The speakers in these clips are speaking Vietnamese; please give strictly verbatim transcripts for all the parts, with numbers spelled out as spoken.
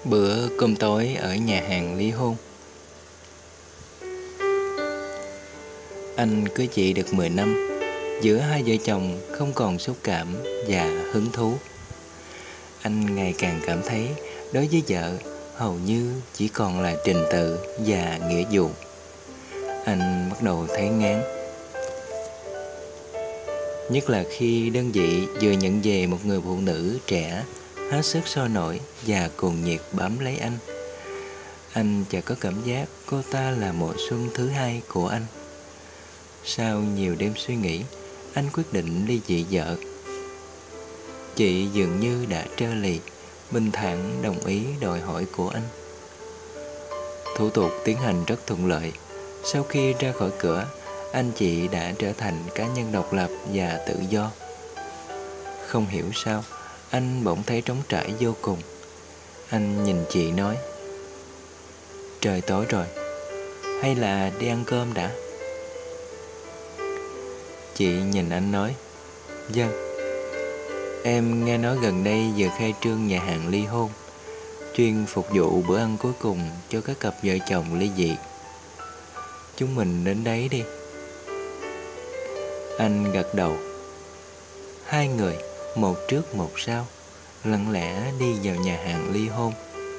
Bữa cơm tối ở nhà hàng ly hôn. Anh cưới chị được mười năm. Giữa hai vợ chồng không còn xúc cảm và hứng thú. Anh ngày càng cảm thấy đối với vợ hầu như chỉ còn là trình tự và nghĩa vụ. Anh bắt đầu thấy ngán. Nhất là khi đơn vị vừa nhận về một người phụ nữ trẻ hết sức sôi nổi và cuồng nhiệt bám lấy anh. Anh chợt có cảm giác cô ta là mùa xuân thứ hai của anh. Sau nhiều đêm suy nghĩ, anh quyết định ly dị vợ. Chị dường như đã trơ lì, bình thản đồng ý đòi hỏi của anh. Thủ tục tiến hành rất thuận lợi. Sau khi ra khỏi cửa, anh chị đã trở thành cá nhân độc lập và tự do. Không hiểu sao, anh bỗng thấy trống trải vô cùng. Anh nhìn chị nói: "Trời tối rồi, hay là đi ăn cơm đã?" Chị nhìn anh nói: "Vâng, em nghe nói gần đây vừa khai trương nhà hàng ly hôn, chuyên phục vụ bữa ăn cuối cùng cho các cặp vợ chồng ly dị. Chúng mình đến đấy đi." Anh gật đầu. Hai người, một trước một sau, lặng lẽ đi vào nhà hàng ly hôn.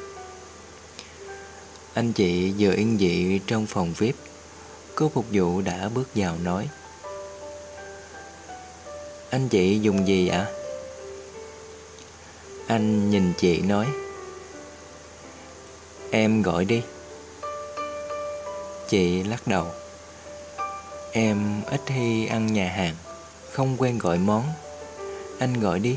Anh chị vừa yên vị trong phòng vi ai pi, cô phục vụ đã bước vào nói: "Anh chị dùng gì ạ?" Anh nhìn chị nói: "Em gọi đi." Chị lắc đầu: "Em ít khi ăn nhà hàng, không quen gọi món. Anh gọi đi."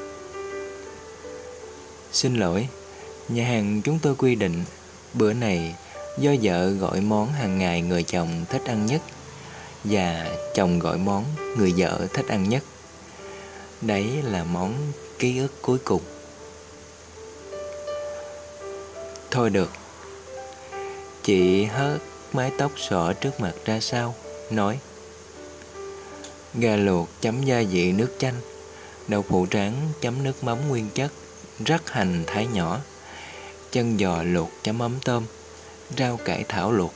"Xin lỗi, nhà hàng chúng tôi quy định bữa này do vợ gọi món hàng ngày người chồng thích ăn nhất, và chồng gọi món người vợ thích ăn nhất. Đấy là món ký ức cuối cùng." "Thôi được." Chị hớt mái tóc xõa trước mặt ra sau, nói: "Gà luộc chấm gia vị nước chanh, đậu phụ tráng chấm nước mắm nguyên chất, rắc hành thái nhỏ, chân giò luộc chấm mắm tôm, rau cải thảo luộc."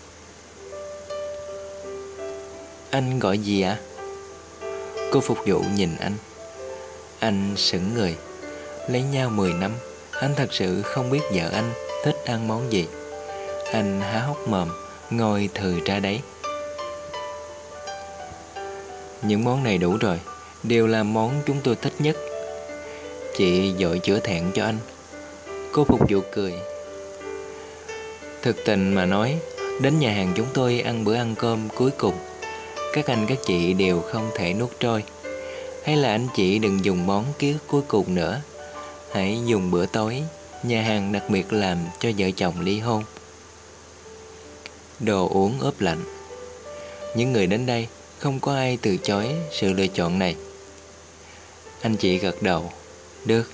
"Anh gọi gì ạ?" Cô phục vụ nhìn anh. Anh sững người. Lấy nhau mười năm, anh thật sự không biết vợ anh thích ăn món gì. Anh há hốc mồm, ngồi thừ ra đấy. "Những món này đủ rồi, đều là món chúng tôi thích nhất." Chị vội chữa thẹn cho anh. Cô phục vụ cười. "Thực tình mà nói, đến nhà hàng chúng tôi ăn bữa ăn cơm cuối cùng, các anh các chị đều không thể nuốt trôi. Hay là anh chị đừng dùng món ký ức cuối cùng nữa, hãy dùng bữa tối nhà hàng đặc biệt làm cho vợ chồng ly hôn. Đồ uống ướp lạnh. Những người đến đây không có ai từ chối sự lựa chọn này." Anh chị gật đầu. "Được."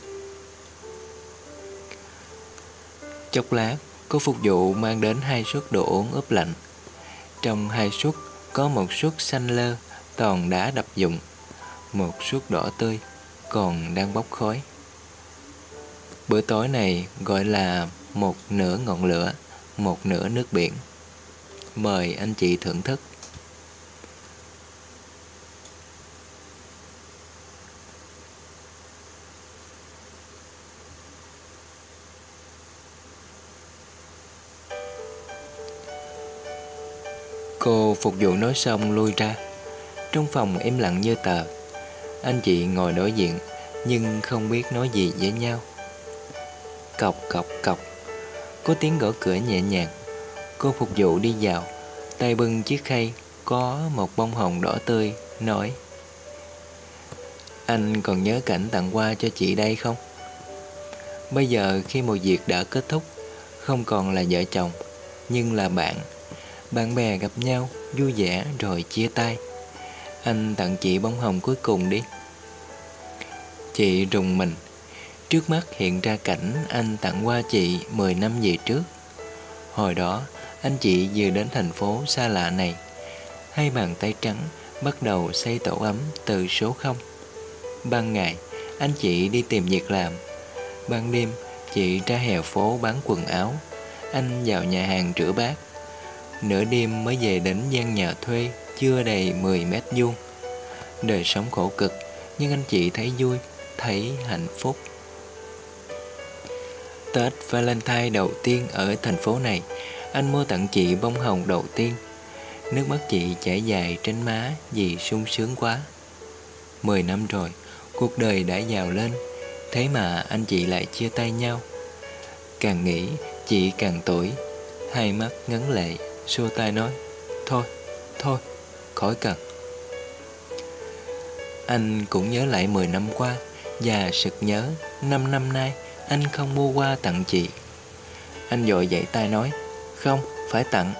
Chốc lát, cô phục vụ mang đến hai suất đồ uống ướp lạnh. Trong hai suất có một suất xanh lơ, toàn đá đập dụng, một suất đỏ tươi, còn đang bốc khói. Bữa tối này gọi là một nửa ngọn lửa, một nửa nước biển. Mời anh chị thưởng thức. Cô phục vụ nói xong lui ra. Trong phòng im lặng như tờ. Anh chị ngồi đối diện nhưng không biết nói gì với nhau. Cộc cộc cộc, có tiếng gõ cửa nhẹ nhàng. Cô phục vụ đi vào, tay bưng chiếc khay có một bông hồng đỏ tươi, nói: "Anh còn nhớ cảnh tặng quà cho chị đây không? Bây giờ khi mọi việc đã kết thúc, không còn là vợ chồng, nhưng là bạn. Bạn bè gặp nhau, vui vẻ rồi chia tay. Anh tặng chị bông hồng cuối cùng đi." Chị rùng mình. Trước mắt hiện ra cảnh anh tặng qua chị mười năm về trước. Hồi đó, anh chị vừa đến thành phố xa lạ này. Hai bàn tay trắng bắt đầu xây tổ ấm từ số không. Ban ngày, anh chị đi tìm việc làm. Ban đêm, Chị ra hè phố bán quần áo, anh vào nhà hàng rửa bát. Nửa đêm mới về đến gian nhà thuê chưa đầy mười mét vuông. Đời sống khổ cực, nhưng anh chị thấy vui, thấy hạnh phúc. Tết Valentine đầu tiên ở thành phố này, anh mua tặng chị bông hồng đầu tiên. Nước mắt chị chảy dài trên má vì sung sướng quá. Mười năm rồi, cuộc đời đã giàu lên, thế mà anh chị lại chia tay nhau. Càng nghĩ, chị càng tủi, hai mắt ngấn lệ, xua tay nói: Thôi, thôi, khỏi cần. Anh cũng nhớ lại mười năm qua, và sực nhớ năm năm nay anh không mua hoa tặng chị. Anh vội giãy tay nói: Không, phải tặng.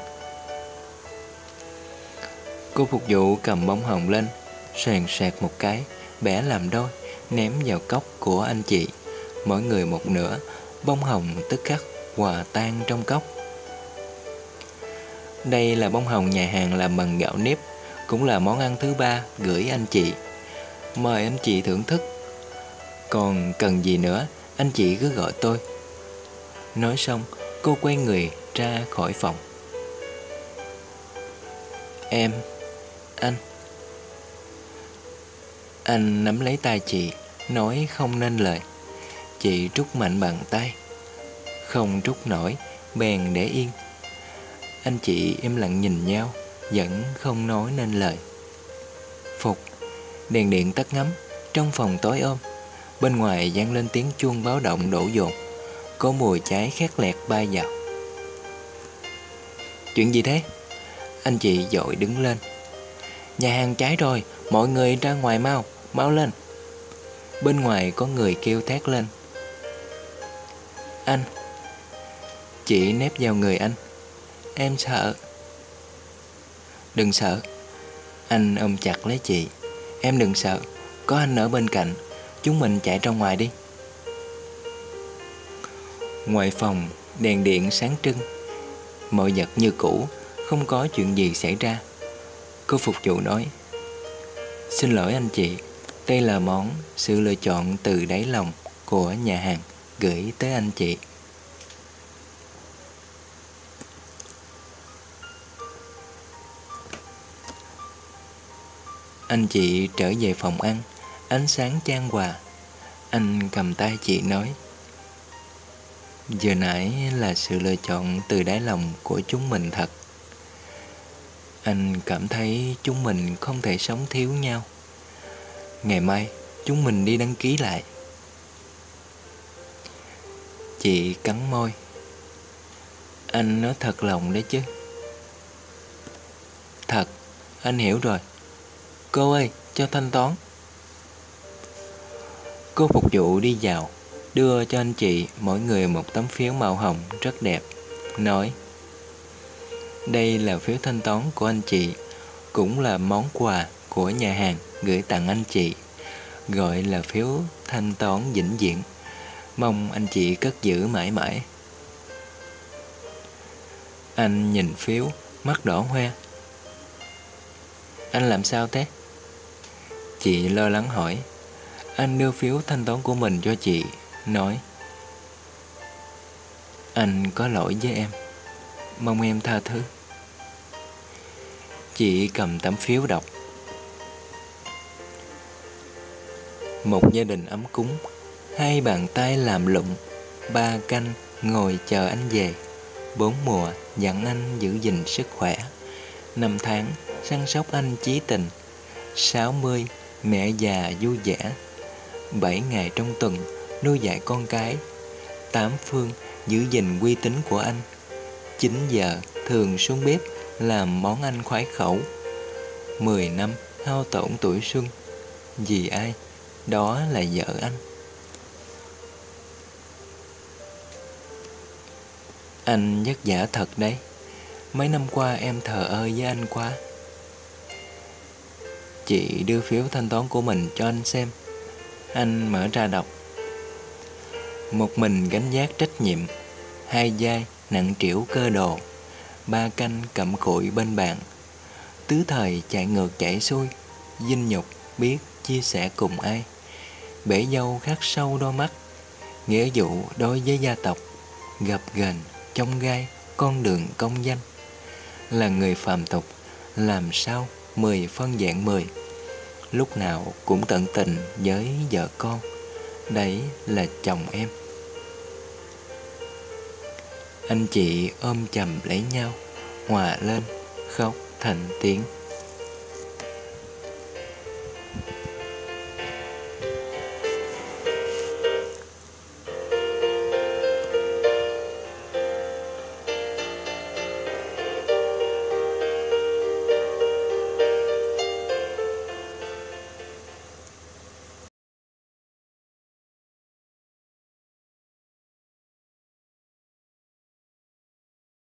Cô phục vụ cầm bông hồng lên, xoèn xoẹt một cái, bẻ làm đôi, ném vào cốc của anh chị. Mỗi người một nửa, bông hồng tức khắc hòa tan trong cốc. Đây là bông hồng nhà hàng làm bằng gạo nếp, cũng là món ăn thứ ba gửi anh chị. Mời anh chị thưởng thức. Còn cần gì nữa, anh chị cứ gọi tôi. Nói xong, cô quay người ra khỏi phòng. Em, anh. Anh nắm lấy tay chị, nói không nên lời. Chị trút mạnh bàn tay. Không trút nổi, bèn để yên. Anh chị im lặng nhìn nhau, vẫn không nói nên lời. Phục, đèn điện tắt ngấm, trong phòng tối ôm. Bên ngoài vang lên tiếng chuông báo động đổ dồn. Có mùi cháy khét lẹt bay vào. Chuyện gì thế? Anh chị vội đứng lên. Nhà hàng cháy rồi, mọi người ra ngoài mau, mau lên. Bên ngoài có người kêu thét lên. Anh. Chị nép vào người anh. Em sợ. Đừng sợ. Anh ôm chặt lấy chị. Em đừng sợ, có anh ở bên cạnh. Chúng mình chạy ra ngoài đi. Ngoài phòng, đèn điện sáng trưng. Mọi vật như cũ, không có chuyện gì xảy ra. Cô phục vụ nói: Xin lỗi anh chị, đây là món sự lựa chọn từ đáy lòng của nhà hàng gửi tới anh chị. Anh chị trở về phòng ăn, ánh sáng chan hòa. Anh cầm tay chị nói: Vừa nãy là sự lựa chọn từ đáy lòng của chúng mình thật. Anh cảm thấy chúng mình không thể sống thiếu nhau. Ngày mai chúng mình đi đăng ký lại. Chị cắn môi. Anh nói thật lòng đấy chứ? Thật, anh hiểu rồi. Cô ơi, cho thanh toán. Cô phục vụ đi vào, đưa cho anh chị mỗi người một tấm phiếu màu hồng rất đẹp, nói: Đây là phiếu thanh toán của anh chị, cũng là món quà của nhà hàng gửi tặng anh chị, gọi là phiếu thanh toán vĩnh viễn. Mong anh chị cất giữ mãi mãi. Anh nhìn phiếu, mắt đỏ hoe. Anh làm sao thế? Chị lo lắng hỏi. Anh đưa phiếu thanh toán của mình cho chị, nói: Anh có lỗi với em, mong em tha thứ. Chị cầm tấm phiếu đọc: Một gia đình ấm cúng, hai bàn tay làm lụng, ba canh ngồi chờ anh về, bốn mùa dặn anh giữ gìn sức khỏe, năm tháng săn sóc anh chí tình, sáu mươi mẹ già vui vẻ, bảy ngày trong tuần nuôi dạy con cái, tám phương giữ gìn uy tín của anh, chín giờ thường xuống bếp làm món ăn khoái khẩu, mười năm hao tổn tuổi xuân. Vì ai? Đó là vợ anh. Anh vất vả thật đấy. Mấy năm qua em thờ ơ với anh quá. Chị đưa phiếu thanh toán của mình cho anh xem. Anh mở ra đọc: Một mình gánh vác trách nhiệm, hai vai nặng trĩu cơ đồ, ba canh cặm cụi bên bàn, tứ thời chạy ngược chạy xuôi, dinh nhục biết chia sẻ cùng ai, bể dâu khắc sâu đôi mắt, nghĩa vụ đối với gia tộc, gập ghềnh, chông gai, con đường công danh. Là người phàm tục, làm sao mười phân vẹn mười, lúc nào cũng tận tình với vợ con. Đấy là chồng em. Anh chị ôm chầm lấy nhau, hòa lên, khóc thành tiếng.